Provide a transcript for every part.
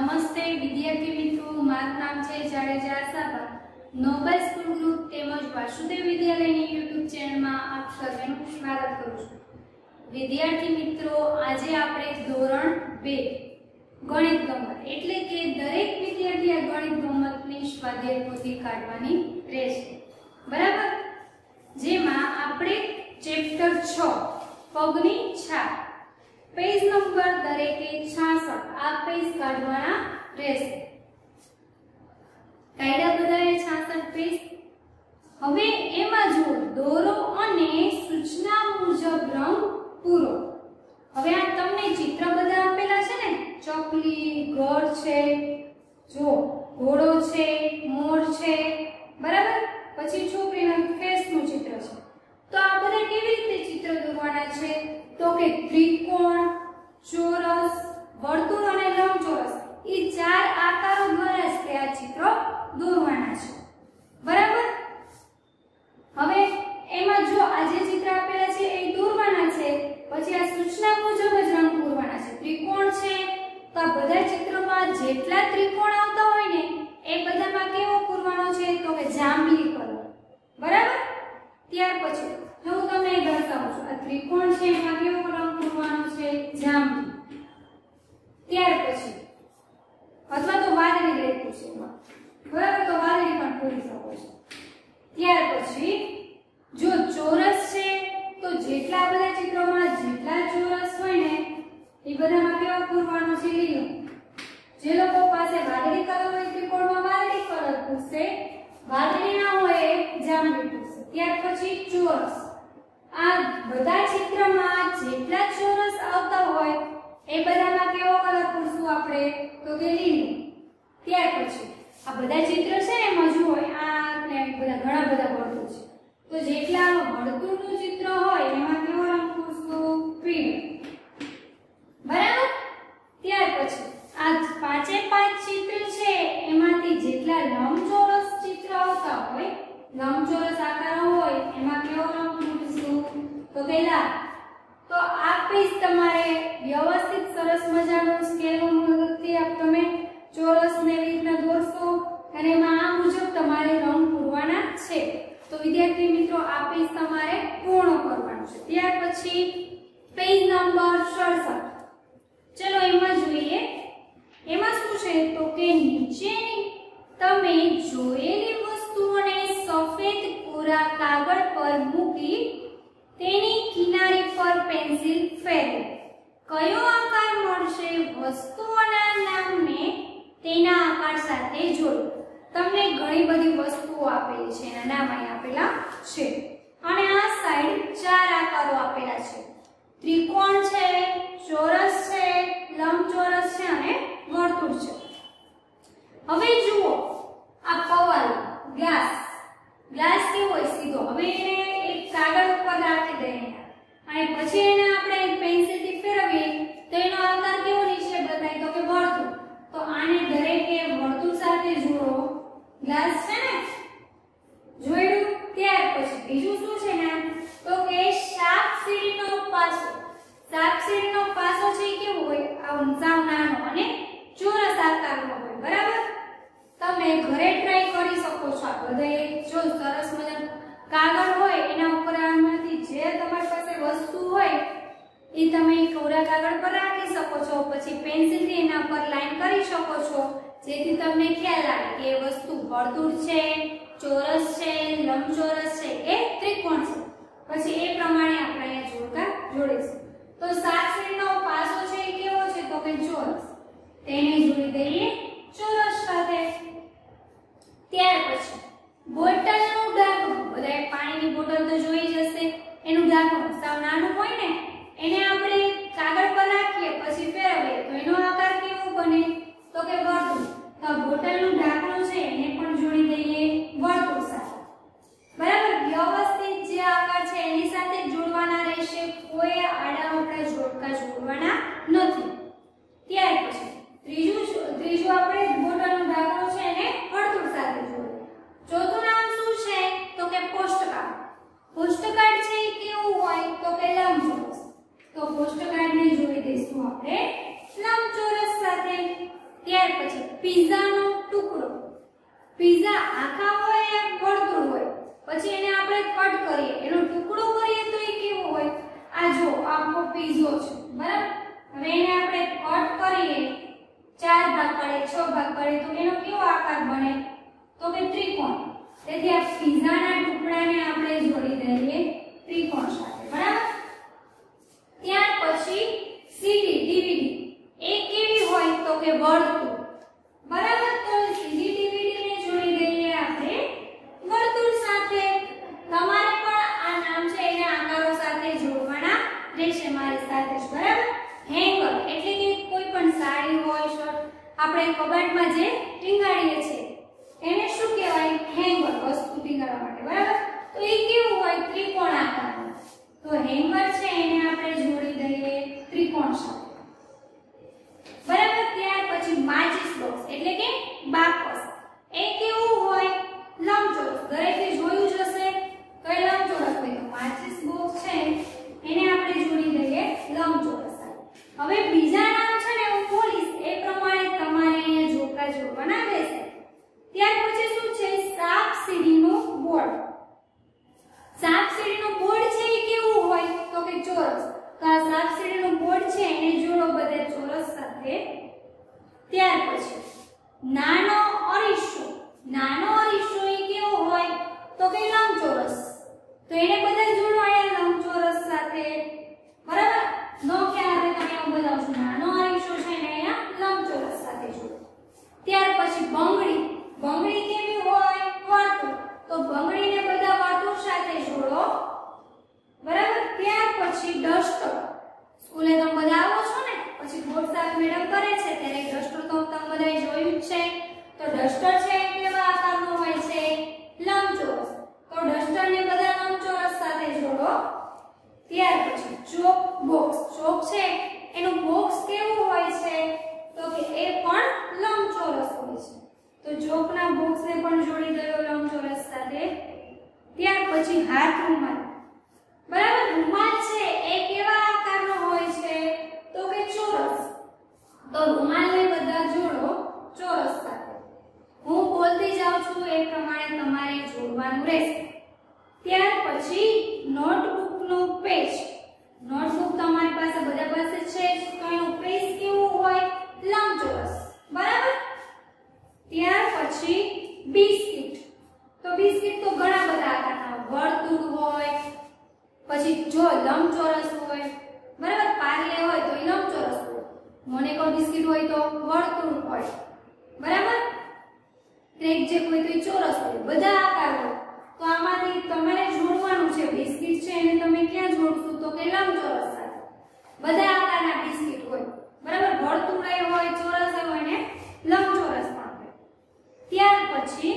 નમસ્તે વિદ્યાર્થી મિત્રો, મારું નામ છે Jadeja Ashaba. Noble school group તેમજ વાસુદેવ વિદ્યાલયની યુટ્યુબ ચેનલમાં આપ સર્વેનું સ્વાગત કરું છું. વિદ્યાર્થી મિત્રો, આજે આપણે ધોરણ 2 ગણિત ગમત એટલે કે દરેક વિદ્યાર્થીએ ગણિત ગમતની સ્વાધ્યાય પોથી કાઢવાની રહેશે, બરાબર? જેમાં આપણે ચેપ્ટર 6 પગની છાપ પેજ નંબર દરેકે 66 આ પેજ કાઢવાના રહેશે. કાયદા બધાએ 66 પેજ. હવે એમાં જો દોરો અને સૂચના મુજબ રંગ પૂરો. હવે આ તમને ચિત્ર બધા આપેલા છે ને, ચકલી, ઘર છે, જો ઘોડો છે, મોર છે, બરાબર? પછી છોકરીના ફેસનું ચિત્ર છે. તો આ બધા કેવી રીતે ચિત્ર દોરવાના છે? તો કે ત્રિકોણ, ચોરસ, વર્તુળ અને લંબચોરસ એ ચાર આકારો દ્વારા જ તે આ ચિત્ર દોરવાના છે, બરાબર? હવે એમાં જો આ જે ચિત્ર આપેલા છે એ દોરવાના છે, પછી આ સૂચના મુજબ જ રંગ પૂરવાના છે. ત્રિકોણ છે તો આ બધા ચિત્રોમાં જેટલા ત્રિકોણ આવતા હોય ને એ બધામાં કેવો પૂરવાનો છે? તો કે જાંબલી કલર, બરાબર? ત્યાર પછી જો હું તમને દર્શાવું છું, આ ત્રિકોણ છે એમાં કેવો રંગ પૂરવાનો છે? જાંબલી. ત્યાર પછી અથવા તો વાદળી રેખું છે એમાં, બરાબર? તો વાદળી પણ પૂરી શકો છો. ત્યાર પછી જો ચોરસ છે તો જેટલા બધા ચિત્રોમાં જેટલા ચોરસ હોય ને એ બધામાં કેવો પૂરવાનો છે? લીલો. જે લોકો પાસે વાદળી કલર હોય ત્રિકોણમાં વાદળી કલર પૂરશે, વાદળી ના હોય જાંબલી પૂરશે. ત્યાર પછી ચોરસ. આ બધા ચિત્રમાં જેટલા ચોરસ આવતા હોય એ બધામાં કેવો કલર પૂરશું આપણે? તો કે લીલો. ત્યાર પછી આ બધા ચિત્ર છે એમાં જુઓ આ ને બધા ઘણા બધા વર્તુળ છે, તો જેટલા વર્તુળનું ચિત્ર હોય એમાં કેવો રંગ પૂરશું? પીળો, બરાબર? ત્યાર પછી આ પાંચે પાંચ ચિત્ર છે એમાંથી જેટલા લંબચોરસ ચિત્ર આવતા હોય, લંબચોરસ આકારો હોય એમાં કેવો રંગ પૂરશું? તો કે લાલ. તો આ પેજ તમારે વ્યવસ્થિત સરસ મજાનું સ્કેલની મદદથી આપ તમે ચોરસને એવી રીતના દોરશો અને એમાં આ મુજબ તમારે રંગ પૂરવાના છે. તો વિદ્યાર્થી મિત્રો, આ પેજ તમારે પૂર્ણ કરવાનું છે. ત્યાર પછી પેજ નંબર 67. ચલો એમાં જોઈએ. એમાં શું છે? તો કે નીચેની તમે જોયેલી વસ્તુઓને સફેદ કોરા કાગળ પર મૂકી તેની કિનારી પર પેન્સિલ ફેરવો. કયો આકાર મળશે? વસ્તુઓના નામને તેના આકાર સાથે જોડો. તમને ઘણી બધી વસ્તુઓ આપેલી છે, એના નામ અહીં આપેલા છે અને આ સાઈડ ચાર આકારો આપેલા છે. ત્રિકોણ છે, ચોરસ છે, લંબચોરસ છે અને વર્તુળ છે. હવે જુઓ આ પવન ગ્લાસ, ગ્લાસ કેવો હોય? સીધો. હવે એને એક કાગળ ઉપર રાખી દઈએ અને પછી એને આપણે પેન્સિલથી ફેરવીએ તો એનો આકાર કેવો નીચે બતાય? તો કે વર્તુળ. તો આને દરેકે વર્તુળ સાથે જોડો. ગ્લાસ છે ને, જોડ્યું. ત્યાર પછી બીજું શું છે ને? તો કે સાપ સીડીનો પાસો. સાપ સીડીનો પાસો છે કેવો હોય? આવો સાવ નાનો અને ચોરસ આકારનો હોય, બરાબર? તમે ઘરે ટ્રાય કરી શકો છો. આ બધાએ જો સરસ મજાનું કાગળ હોય એના ઉપર આમાંથી જે તમારી પાસે વસ્તુ હોય એ તમે કોરા કાગળ પર રાખી શકો છો, પછી પેન્સિલથી એના પર લાઈન કરી શકો છો, જેથી તમને ખ્યાલ આવે કે એ વસ્તુ વર્તુળ છે, ચોરસ છે, લંબચોરસ છે કે ત્રિકોણ છે. પછી એ પ્રમાણે આપણે અહીંયા જોડકા જોડીશું. તો સાત સીડીનો પાસો છે એ કેવો છે? તો કે ચોરસ. તેને જોડી દઈએ ચોરસ સાથે. ત્યાર પછી બોટલનું ઢાંકણું. બધાએ પાણીની બોટલ તો જોઈ જ હશે. એનું ઢાંકણું સાવ નાનું હોય ને, એને આપણે કાગળ પર રાખીએ પછી ફેરવીએ તો એનો આકાર કેવો બને? તો કે વર્તુળ. તો બોટલનું ઢાંકણું છે એને પણ જોડી દઈએ વર્તુળ સાથે, બરાબર? વ્યવસ્થિત જે આકાર છે એની સાથે જોડવાના રહેશે, કોઈ આડા અવળા જોડકા જોડવાના નથી. ત્યાર પછી ત્રીજું આપણે બોટલનું ઢાંકણું છે એને વર્તુળ સાથે જોડીએ. ચોથું નામ શું છે? તો કે પોસ્ટકાર્ડ. પોસ્ટકાર્ડ છે એ કેવું હોય? તો કે લંબચોરસ. તો પોસ્ટકાર્ડને જોડી દઈશું આપણે લંબચોરસ સાથે. ત્યાર પછી પીઝાનો ટુકડો, પીઝા આખા હોય વર્તુળ હોય, પછી એને આપણે કટ કરીએ, એનો ટુકડો કરીએ તો એ કેવો હોય, આ જો આખો પીઝો છે બરાબર. હવે એને આપણે કટ કરીએ, 4 ભાગ પાડીએ, 6 ભાગ પાડીએ તો એનો કેવો આકાર બને, તો કે ત્રિકોણ. તેથી આ પીઝાના ટુકડાને આપણે જોડી દઈએ ત્રિકોણ સાથે બરાબર. ત્યાર પછી સીડી ડીવીડી એ કેવી હોય તો કે વર્તુળ બરાબર. તો સીડી ડીવીડી ને જોડી દઈએ આપણે વર્તુળ સાથે. તમારે પણ આ નામ છે એને આકારો સાથે જોડવાના રહેશે મારી સાથે જ બરાબર. હેંગર એટલે કે કોઈ પણ સાડી હોય, શર્ટ આપણે કબાટમાં જે ટીંગાડીએ છીએ એને શું કહેવાય, હેંગર, વસ્તુ ટીંગાડવા માટે બરાબર. તો એ કેવું હોય, ત્રિકોણ આકારનું. તો હેંગર છે એને આપણે જોડી દઈએ ત્રિકોણ સાથે બરાબર. ત્યાર પછી માચિસ બોક્સ એટલે કે બાકસ એ કેવું હોય, લંબચોરસ. દરેકે જોયું જ હશે તો એ લંબચોરસ હોય. તો માચિસ બોક્સ છે એને આપણે જોડી દઈએ લંબચોરસ સાથે. હવે બીજા નામ છે ને હું બોલીશ એ પ્રમાણે તમારે અહીંયા જોડકા જોડવાના રહેશે. ત્યાર પછી શું છે, સાપ સીડીનું બોર્ડ. સાપ સીડીનું બોર્ડ છે એ કેવું હોય તો કે ચોરસ. તો આ સાપ સીડીનું બોર્ડ છે એને જોડો બધા ચોરસ સાથે. ત્યાર પછી નાનો અરીસો, નાનો અરીસો એ કેવો હોય તો કે લંબચોરસ. તો એને બધા જોડો અહીંયા લંબચોરસ સાથે બરાબર. નો ખ્યાલ આવે તો હું બતાવું છું. નાનો અરીસો છે એને અહીંયા લંબચોરસ સાથે જોડો. ત્યાર પછી બંગડી, બંગડી કેવી હોય, વર્તુળ. તો બંગડીને બધા વર્તુળ સાથે જોડો બરાબર. ત્યાર પછી ડસ્ટર, સ્કૂલે તમે બધા આવો છો ને પછી બોર્ડ સાફ મેડમ કરે છે ત્યારે ડસ્ટર તો તમે બધાએ જોયું જ છે. તો ડસ્ટર છે એ કેવા આકારનું હોય છે, લંબચોરસ. તો ડસ્ટરને બધા લંબચોરસ સાથે જોડો. ત્યાર પછી ચોક બોક્સ, ચોક છે એનું બોક્સ કેવું હોય છે તો કે એ પણ લંબચોરસ હોય છે. તો ચોકના બોક્સને પણ જોડી દો લંબચોરસ સાથે. ત્યાર પછી હાથ રૂમાલ બરાબર. રૂમાલ છે એ કેવા આકારનો હોય છે તો કે ચોરસ. તો રૂમાલને બધા જોડો ચોરસ સાથે. હું બોલતી જાઉં છું એ પ્રમાણે તમારે જોડવાનું રહેશે. ત્યાર પછી નોટબુકનું પેજ, નોટબુક તમારી પાસે બધા પાસે છે તો એનું પેજ કેવું હોય, લંબચોરસ બરાબર. ત્યાર પછી બિસ્કિટ, તો બિસ્કિટ તો ઘણા બધા આકારના વર્તુળ હોય, પછી જો લંબચોરસ હોય બરાબર. પાર્લે હોય તો એ લંબચોરસ હોય, મોનેકો બિસ્કિટ હોય તો વર્તુળ હોય બરાબર. ક્રેક જે હોય તો એ ચોરસ હોય, બધા આકાર હોય. તો આમાંથી તમારે જોડવાનું છે. બિસ્કિટ છે એને તમે ક્યાં જોડશો તો કે લંબચોરસ સાથે. બધા આકારના બિસ્કિટ હોય બરાબર. વર્તુળે હોય, ચોરસ હોય ને લંબચોરસ પણ હોય. ત્યાર પછી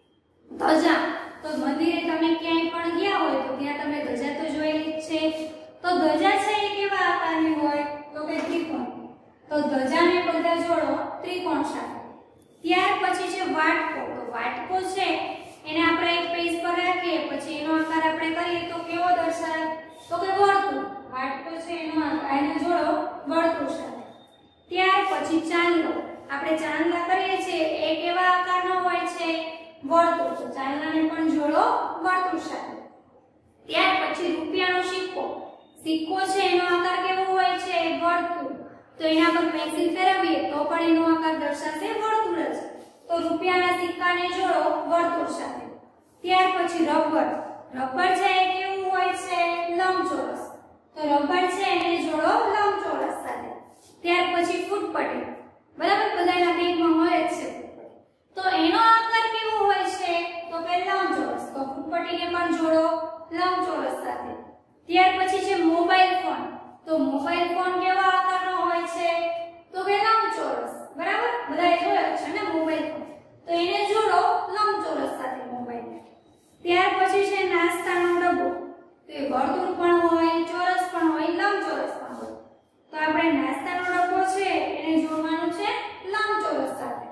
ધજા, તો મંદિરે તમે ક્યાંય પણ ગયા હોય તો ત્યાં તમે ધજા તો જોયેલી જ છે. તો ધજા છે એ કેવા આકારની હોય તો કે ત્રિકોણ. તો ધજાને બધા જોડો ત્રિકોણ સાથે. ત્યાર પછી છે વાટકો, તો વાટકો છે એને આપણે એક પેજ પર રાખીએ પછી એનો આકાર આપણે કરીએ તો કેવો દર્શાવે તો કે વર્તુળ. વાટકો છે એનો આકાર એને જોડો વર્તુળ સાથે. ત્યાર પછી ચાંદલો, આપણે ચાંદલા કરીએ છીએ એ કેવા આકારનો હોય છે, વર્તુળ. તો ચાંદલાને પણ જોડો વર્તુળ સાથે. ત્યાર પછી રૂપિયાનો સિક્કો, સિક્કો છે એનો આકાર કેવો હોય છે, વર્તુળ. તો એના પર પેન્સિલ ફેરવીએ તો પણ એનો આકાર દર્શાવશે વર્તુળ જ. તો રૂપિયાના સિક્કાને જોડો વર્તુળ સાથે. ત્યાર પછી રબર, રબર છે એ કેવું હોય છે, લંબચોરસ. તો રબર છે એને જોડો લંબચોરસ સાથે. ત્યાર પછી ફૂટપટ્ટી બરાબર. બધાના બેગમાં હોય જ છે. તો એનો આકાર કેવો હોય છે તો કે લંબચોરસ. તો ફૂટપટ્ટીને પણ જોડો લંબચોરસ સાથે. ત્યાર પછી છે મોબાઈલ ફોન, તો મોબાઈલ ફોન કેવા આકારનો હોય છે તો કે લંબચોરસ બરાબર. બધાએ જોયો છે ને મોબાઈલ ફોન. તો એને જોડો લંબચોરસ સાથે મોબાઈલ. ત્યાર પછી છે નાસ્તાનો ડબ્બો, તો એ વર્તુળ પણ હોય, ચોરસ પણ હોય, લંબચોરસ પણ હોય. તો આપણે નાસ્તાનો ડબ્બો છે એને જોડવાનું છે લંબચોરસ સાથે.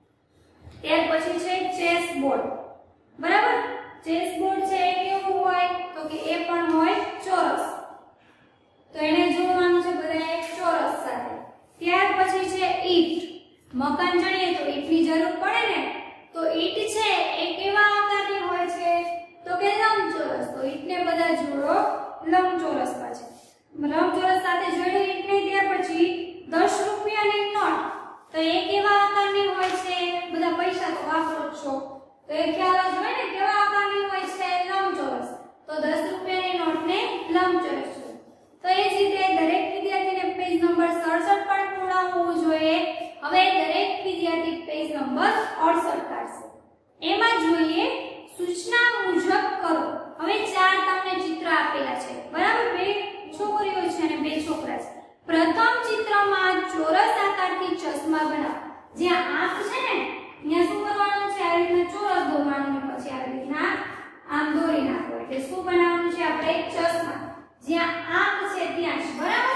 ત્યાર પછી છે ચેસ બોર્ડ બરાબર. ચેસ બોર્ડ છે એ કેવું હોય તો કે એ પણ હોય ચોરસ. તો એને જોડવાનું છે બધા એક ચોરસ સાથે. ત્યાર પછી છે ઈંટ, મકાન જાણીએ તો ઈંટની જરૂર પડે ને, તો ઈંટ છે એ કેવા આકારની હોય છે? તો કે લંબચોરસ. તો ઈંટને બધા જોડો લંબચોરસ પાસે. લંબચોરસ સાથે જોડ્યું ઈંટને, ત્યાર પછી 10 રૂપિયાની નોટ. તો એ કેવા આકારની હોય છે? બધા પૈસા તો વાપરો જ છો, તો એ ખ્યાલ જ હોય ને કેવા આકારની હોય છે? લંબચોરસ. તો 10 રૂપિયાની નોટને લંબચોરસ છે. તો એ જ રીતે દરેક વિદ્યાર્થીને પેજ નંબર 67 પણ પૂર્ણ હોવું જોઈએ. હવે દરેક વિદ્યાર્થી પેજ નંબર 68 કાઢશે. એમાં જોઈએ સૂચના મુજબ કરો. હવે 4 તમને ચિત્ર આપેલા છે, બરાબર? 2 છોકરીઓ છે અને 2 છોકરા છે. પ્રથમ ચિત્રમાં ચોરસ આકારથી ચશ્મા બનાવો. જ્યાં આંખ છે ને ત્યાં શું કરવાનું છે? આ રીતના ચોરસ દોરવાનું ને પછી આ રીતના આમ દોરી નાખો. એટલે શું બનાવવાનું છે? આપણે ચશ્મા. જ્યાં આંખ છે ત્યાં જ, બરાબર?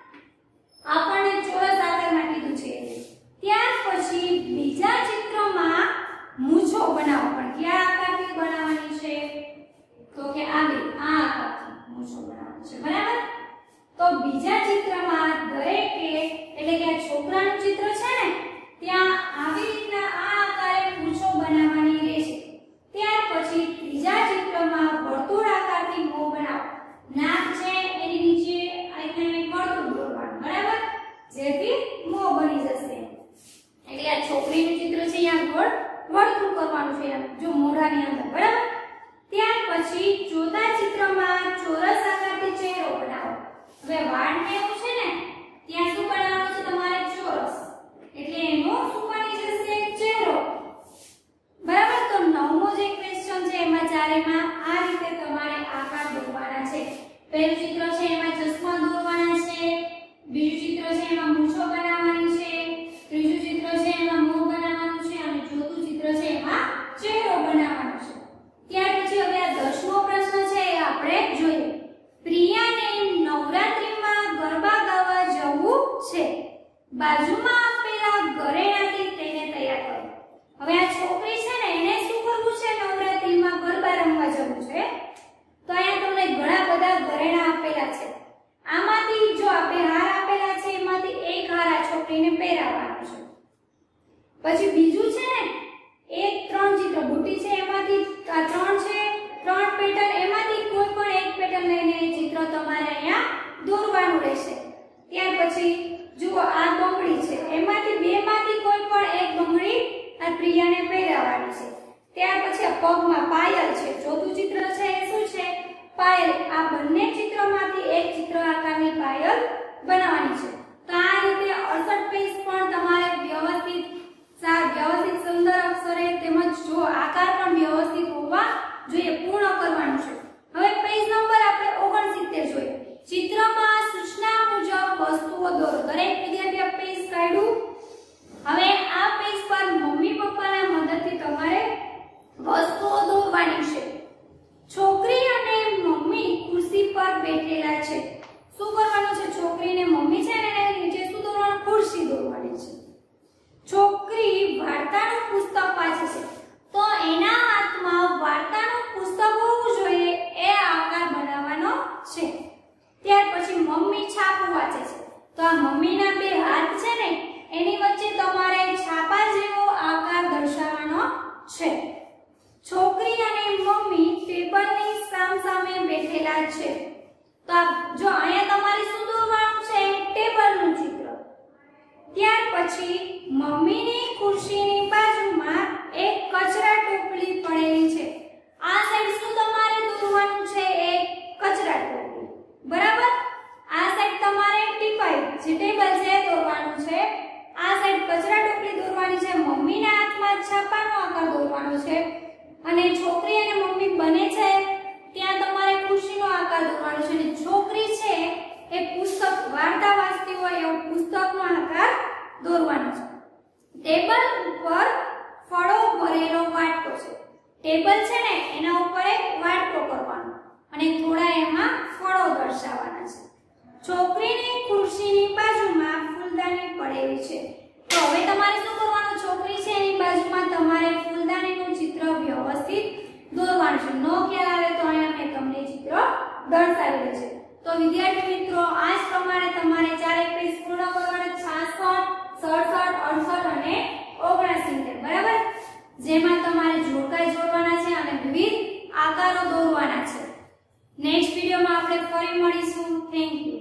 આપણને ચોરસ આકારમાં કીધું છે. ત્યાર પછી બીજા ચિત્રમાં મૂછો બનાવો. પણ કયા આકારથી બનાવવાની છે? તો કે આવી આ આકારથી મૂછો બનાવવાની છે, બરાબર? તો બીજા ચિત્રમાં દરેકે એટલે કે આ છોકરાનું ચિત્ર છે ને ત્યાં આવી રીતના આ આકારે મૂછો બનાવવાની રહેશે. ત્યાર પછી ત્રીજા ચિત્રમાં વર્તુળ આકારથી મોં બનાવો. નાક છે એની નીચે આ રીતના વર્તુળ દોરવાનું, બરાબર? જેથી મોં બની જશે. એટલે આ છોકરીનું ચિત્ર છે અહીંયા ગોળ વર્તુળ કરવાનું છે જો મોઢાની અંદર, બરાબર? ત્યાર પછી ચોથા ચિત્રમાં ચોરસ આકારથી ચહેરો બનાવો. હવે વાળને એવું છે ને ત્યાં શું બનાવવાનું છે તમારે? ચોરસ. એટલે એનો શું બની જશે? ચહેરો, બરાબર? તો નવમો જે ક્વેશ્ચન છે એમાં ચારેમાં આ રીતે તમારે આકાર દોરવાના છે. પહેલું ચિત્ર છે એમાં ચશ્મા દોરવાના છે, બીજું ચિત્ર છે એમાં મૂછો બનાવવાની છે, ત્રીજું ચિત્ર છે એમાં મોં બનાવવાનું છે અને ચોથું ચિત્ર છે એમાં ચહેરો બનાવવાનો છે. ત્યાર પછી હવે આ 10મો પ્રશ્ન છે એ આપણે જોઈએ. પ્રિયાને નવરાત્રીમાં ગરબા ગાવા જવું છે. બાજુમાં આપેલા ઘરેણાથી તેને તૈયાર કરો. હવે આ છોકરી છે ને એને શું કરવું છે? નવરાત્રીમાં ગરબા રમવા જવું છે. તો અહીંયા તમને ઘણા બધા ઘરેણા આપેલા છે. આમાંથી જો આપણે હાર આપેલા છે એમાંથી એક હાર આ છોકરીને પહેરાવવાનો છે. પછી બીજું છે ને એક 3 ચિત્ર બુટ્ટી છે એમાંથી આ 3 છે, 3 પેટર્ન એમાંથી કોઈ પણ એક પેટર્ન લઈને એ ચિત્ર તમારે અહીંયા દોરવાનું રહેશે. ત્યાર પછી જુઓ આ બંગડી છે એમાંથી 2 માંથી કોઈ પણ એક બંગડી આ પ્રિયાને પહેરાવવાની છે. ત્યાર પછી આ પગમાં પાયલ છે. ચોથું ચિત્ર છે એ શું છે? પાયલ. આ બંને ચિત્રમાંથી એક ચિત્ર આકારની પાયલ બનાવવાની છે. તો આ રીતે 68 પેજ પણ તમારે વ્યવસ્થિત સુંદર અક્ષરે તેમજ જો આકાર પણ વ્યવસ્થિત હોવા જોઈએ પૂર્ણ કરવાનું છે. હવે પેજ નંબર આપણે 69 જોઈએ. ચિત્રમાં સૂચના મુજબ વસ્તુઓ દોરો. દરેક વિદ્યાર્થીએ પેજ કાઢ્યું. હવે આ પેજ પર મમ્મી પપ્પાના મદદથી તમારે વસ્તુઓ દોરવાની છે. છોકરી અને મમ્મી ખુરશી પર બેઠેલા છે. શું કરવાનું છે? છોકરીને મમ્મી છે ને એની નીચે શું દોરવાનું? ખુરશી દોરવાની છે. છોકરી વાર્તાનું પુસ્તક વાંચે છે. તો એના હાથમાં વાર્તાનું પુસ્તક હોવું જોઈએ એ આકાર બનાવવાનો છે. ત્યાર પછી મમ્મી છાપું વાંચે છે. તો આ મમ્મીના 2 હાથ છે ને એની વચ્ચે તમારે છાપા જેવો આકાર દર્શાવવાનો છે. છોકરી અને મમ્મી ટેબલની સામસામે બેઠેલા છે. તો જો અહીંયા તમારે શું દોરવાનું છે? ટેબલનું ચિત્ર. ત્યાર પછી મમ્મીની ખુરશીની બાજુમાં એક કચરા ટોપલી પડેલી છે. આ સાઈડ શું તમારે દોરવાનું છે? એક કચરા ટોપલી, બરાબર? આ સાઈડ તમારે ટીપાઈ જે ટેબલ છે દોરવાનું છે. આ સાઈડ કચરા ટોપલી દોરવાની છે. મમ્મીના હાથમાં છાપાનો આકાર દોરવાનો છે અને છોકરી અને મમ્મી બને છે ત્યાં તમારે ખુરશીનો આકાર દોરવાનો છે અને છોકરી છે એ પુસ્તક વાર્તા વાંચતી હોય એવો પુસ્તકનો આકાર દોરવાનો છે. ટેબલ ઉપર ફળો ભરેલો વાટકો છે. ટેબલ છે ને એના ઉપર એક વાટકો કરવાનો અને થોડા એમાં ફળો દર્શાવવાના છે. છોકરીની ખુરશીની બાજુમાં ફૂલદાની પડેલી છે. તો હવે તમારે શું કરવાનું? છોકરી છે એની બાજુમાં તમારે ફૂલદાનીનું ચિત્ર વ્યવસ્થિત દોરવાનું છે. નો ખ્યાલ આવે તો અહીંયા મેં તમને ચિત્ર દર્શાવેલું છે. તો વિદ્યાર્થી મિત્રો આ જ પ્રમાણે તમારે ચારે પેજ પૂર્ણ કરવાના. 66, 67, 68 અને જેમાં તમારે જોડકા જોડવાના છે અને વિવિધ આકારો દોરવાના છે. નેક્સ્ટ વિડિયોમાં આપણે ફરી મળીશું. Thank you.